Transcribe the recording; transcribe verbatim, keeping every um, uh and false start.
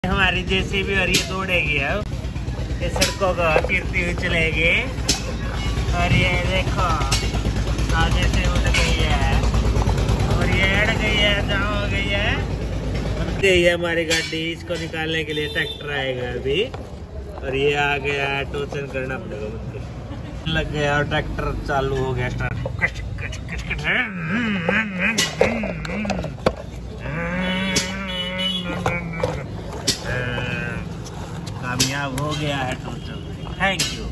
हमारी जेसीबी और ये दौड़ेगी अब ये सड़कों को फिरती हुई चलेगी। और ये देखो आगे से उड़ गई है और ये अड़ गई है, जहाँ हो गई है गई है हमारी गाड़ी। इसको निकालने के लिए ट्रैक्टर आएगा अभी और ये आ गया है, टोचन करना पड़ेगा मुझे। लग गया और ट्रैक्टर चालू हो गया स्टार्ट। कामयाब हो गया है टोचन। Thank you.